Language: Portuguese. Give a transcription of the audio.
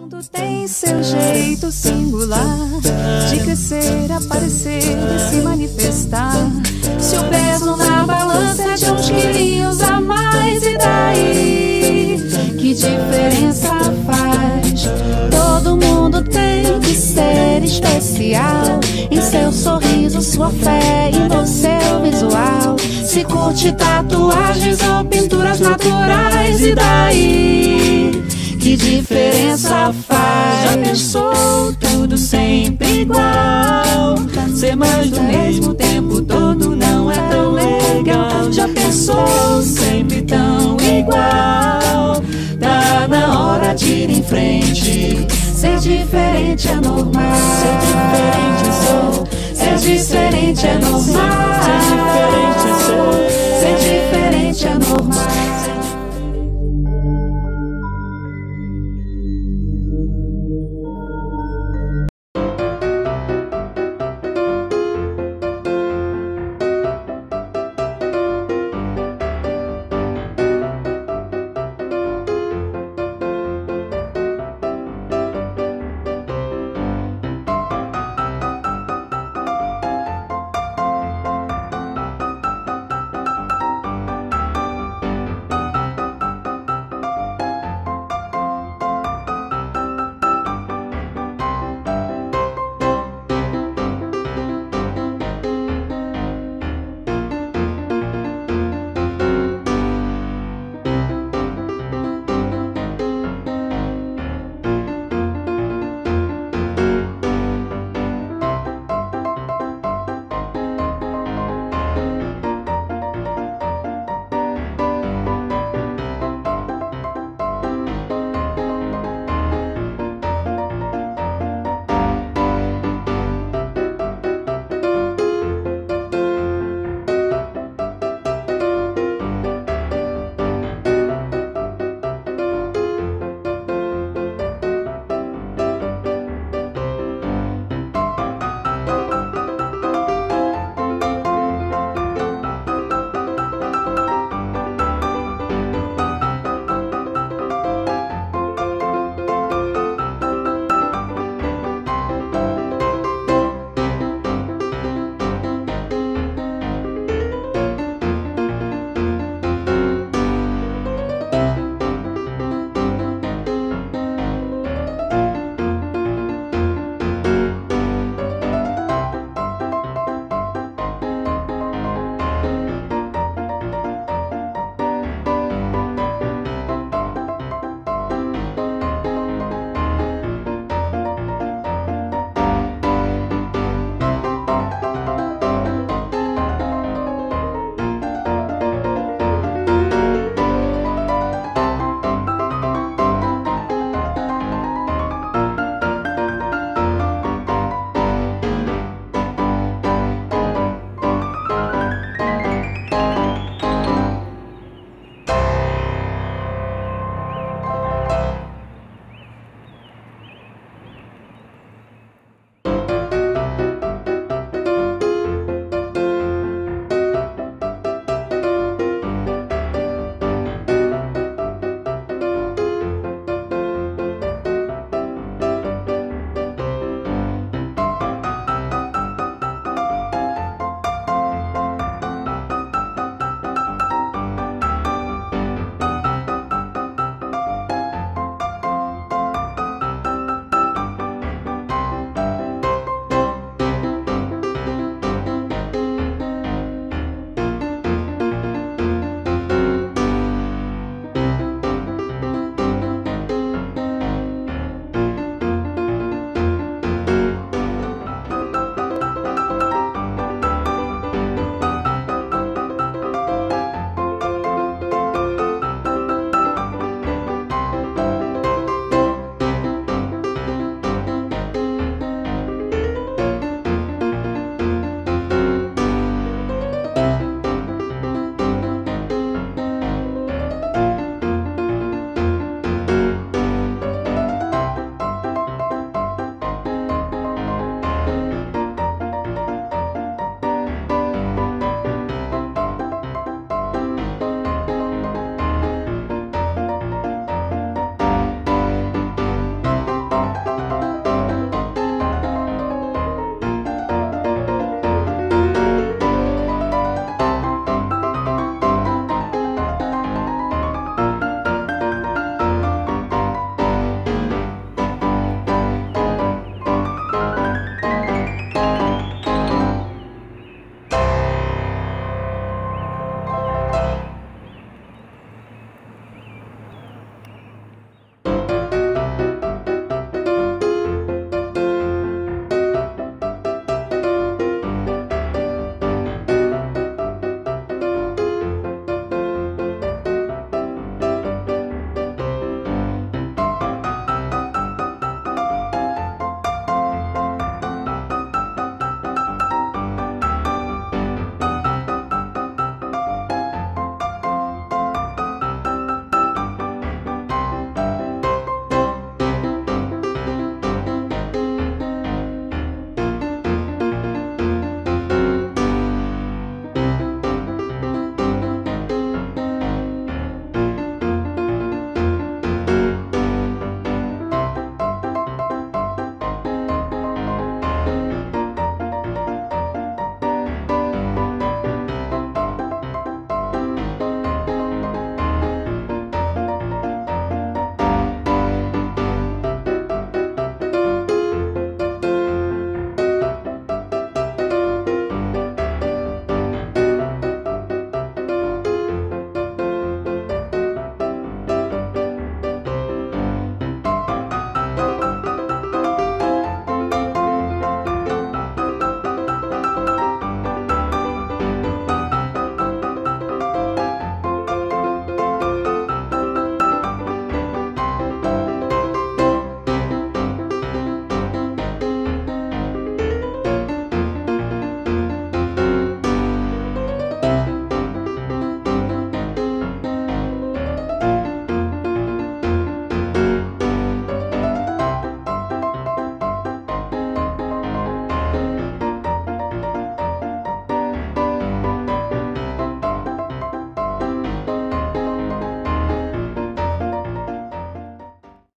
mundo tem seu jeito singular de crescer, aparecer e se manifestar. Se o peso na balança é de uns quilinhos a mais, e daí? Que diferença faz? Todo mundo tem que ser especial em seu sorriso, sua fé e no seu visual. Se curte tatuagens ou pinturas naturais, e daí? Que diferença faz? Já pensou tudo sempre igual? Ser mais do mesmo tempo todo não é tão legal. Já pensou sempre tão igual? Tá na hora de ir em frente. Ser diferente é normal. Ser diferente é ser diferente é normal. Ser diferente é normal.